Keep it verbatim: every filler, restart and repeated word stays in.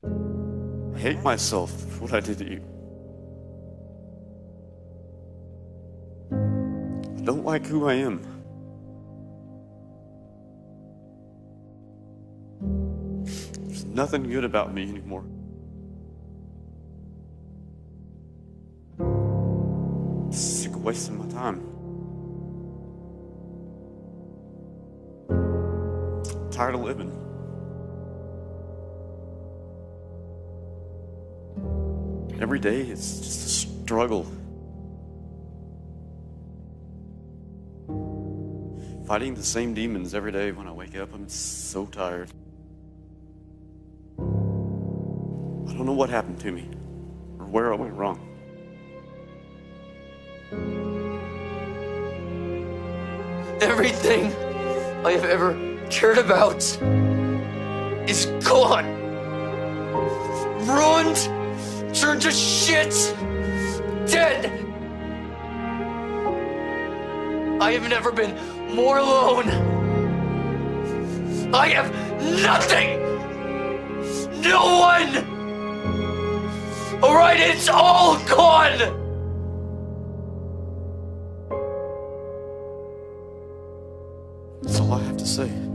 I hate myself for what I did to you. I don't like who I am. There's nothing good about me anymore. I'm sick of wasting my time. I'm tired of living. Every day it's just a struggle. Fighting the same demons every day when I wake up. I'm so tired. I don't know what happened to me or where I went wrong. Everything I have ever cared about is gone. Ruined, turned to shit, dead. I have never been more alone. I have nothing. No one. All right, it's all gone. That's all I have to say.